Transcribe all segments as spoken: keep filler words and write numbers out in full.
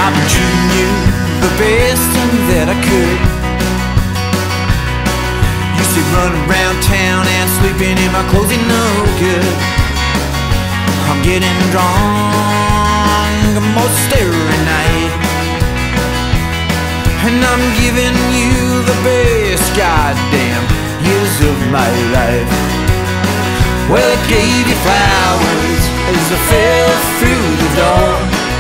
I've been treating you the best that I could. Used to run around town and sleeping in my clothes ain't no good. I'm getting drunk most every night, and I'm giving you the best goddamn years of my life. Well, I gave you flowers as I fell through the door.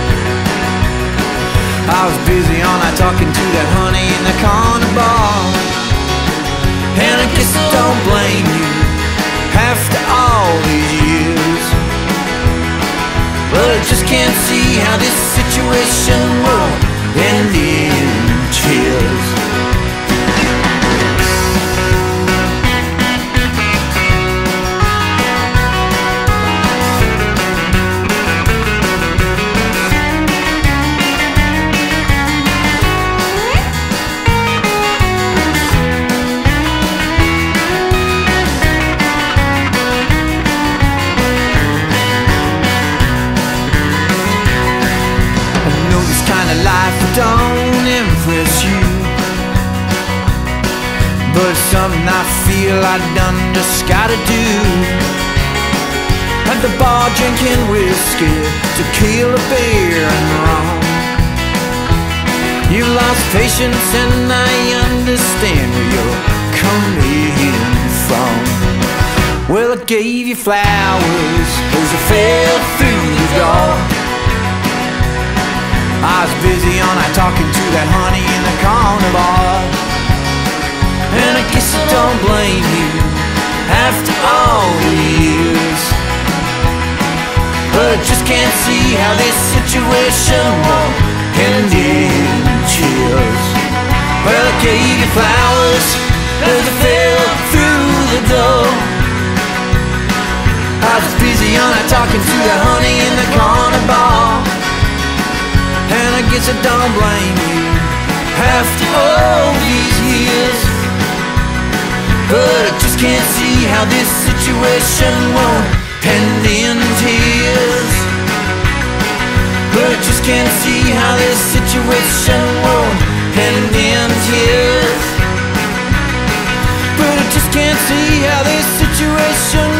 I was busy all night talking to that honey in the corner bar, and I guess I don't blame you after all these years. But I just can't see how this situation will end in tears. Life don't impress you, but it's something I feel I done just gotta do. At the bar drinking whiskey to kill a beer and wrong. You lost patience and I understand where you're coming from. Well, I gave you flowers as I fell through the door. I was busy all night talking to that honey in the corner bar, and I guess I don't blame you after all the years. But I just can't see how this situation won't end in tears. Well, I gave you flowers as I fell through the door. I was busy all night talking to that honey in the corner bar, and I guess I don't blame you after all these years. But I just can't see how this situation won't end in tears. But I just can't see how this situation won't end in tears. But I just can't see how this situation